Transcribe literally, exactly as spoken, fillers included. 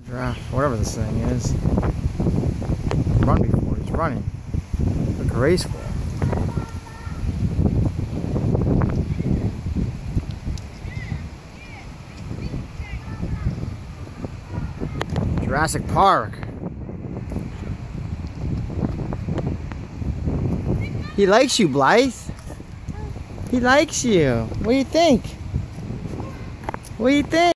Giraffe, whatever this thing is. Run before, he's running. Look graceful. Jurassic Park. He likes you, Blythe. He likes you. What do you think? What do you think?